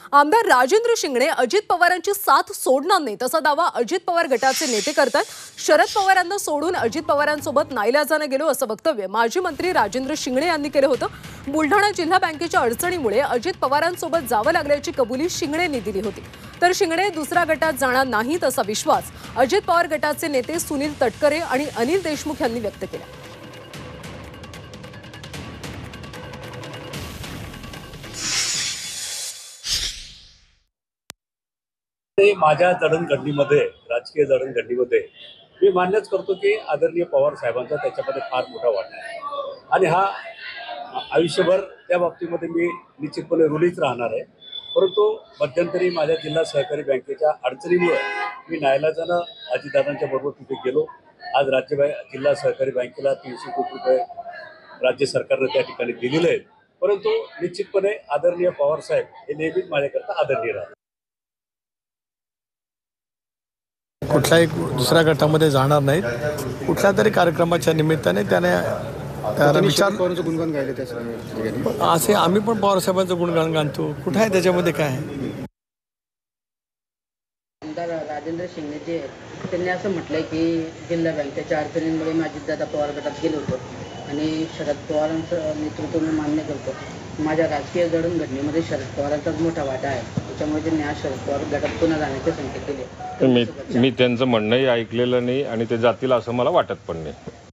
आमदार राजेंद्र शिंगणे अजित पवारांची साथ सोडणार नाही तसा दावा अजित पवार गटाचे नेते करतात। शरद पवारांना सोडून अजित पवारांसोबत नाईलाजाने गेलो असं वक्तव्य माजी मंत्री राजेंद्र शिंगणे यांनी केलं होतं। बुलढाणा जिल्हा बँकेच्या अडचणीमुळे अजित पवारांसोबत जावं लागल्याची कबुली शिंगणेंनी दिली होती। तर शिंगणे दुसऱ्या गटात जाणार नाहीत असा विश्वास अजित पवार गटाचे नेते सुनील तटकरे आणि अनिल देशमुख यांनी व्यक्त केला। माझ्या जडणघडणीमध्ये राजकीय जडणघडणीमध्ये मी मान्यच करतो की आदरणीय पवार साहेबांचा त्याच्यामध्ये फार मोठा वाटा आहे आणि हा आयुष्यभर त्या बाबतीमध्ये मी निश्चितपणे ऋणीच राहणार आहे। परंतु मध्यंतरी माझ्या जिल्हा सहकारी बँकेच्या अडचणीमुळे मी नाईलाजानं अजितदादांच्या बरोबर तिथे गेलो। आज जिल्हा सहकारी बँकेला 300 कोटी रुपये राज्य सरकारने त्या ठिकाणी दिलेले आहेत। परंतु निश्चितपणे आदरणीय पवार साहेब हे नेहमीच माझ्याकरता आदरणीय राहतात। कुठल्याही दुसऱ्या गटामध्ये जाणार नाहीत। कुठल्या तरी कार्यक्रमाच्या निमित्ताने त्याने विचार गुणगान गायले असे आम्ही पण पवारसाहेबांचं गुणगान गाणतो। कुठं आहे त्याच्यामध्ये काय आहे? आमदार राजेंद्र शिंगणे जे त्यांनी असं म्हटलंय की जिल्हा बँकेच्या अडचणींमुळे मी अजितदादा पवार गटात गेलो होतो आणि शरद पवारांचं नेतृत्व मी मान्य करतो। माझ्या राजकीय जडणघडणीमध्ये शरद पवारांचाच मोठा वाटा आहे, त्याच्यामुळे त्यांनी आज शरद पवार गटात पुन्हा जाण्याचे संकेत दिले। मी त्यांचं म्हणणंही ऐकलेलं नाही आणि ते जातील असं मला वाटत पण नाही।